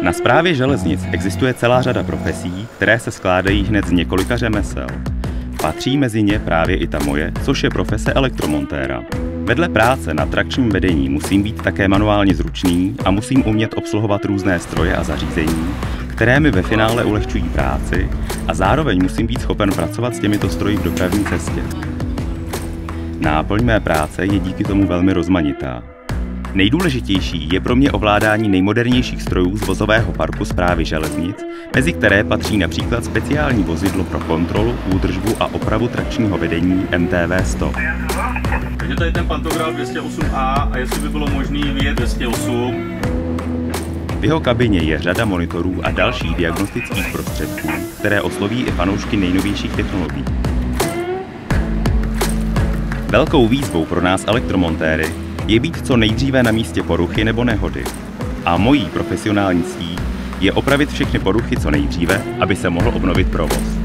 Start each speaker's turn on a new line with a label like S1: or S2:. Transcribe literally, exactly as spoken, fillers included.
S1: Na správě železnic existuje celá řada profesí, které se skládají hned z několika řemesel. Patří mezi ně právě i ta moje, což je profese elektromontéra. Vedle práce na trakčním vedení musím být také manuálně zručný a musím umět obsluhovat různé stroje a zařízení, které mi ve finále ulehčují práci, a zároveň musím být schopen pracovat s těmito stroji v dopravní cestě. Náplň mé práce je díky tomu velmi rozmanitá. Nejdůležitější je pro mě ovládání nejmodernějších strojů z vozového parku Správy železnic, mezi které patří například speciální vozidlo pro kontrolu, údržbu a opravu trakčního vedení M T V sto.
S2: Takže tady ten pantograf dvě stě osm A a jestli by bylo možné vyjet dvě stě osm.
S1: V jeho kabině je řada monitorů a dalších diagnostických prostředků, které osloví i fanoušky nejnovějších technologií. Velkou výzvou pro nás elektromontéry je být co nejdříve na místě poruchy nebo nehody. A mojí profesionální ctí je opravit všechny poruchy co nejdříve, aby se mohl obnovit provoz.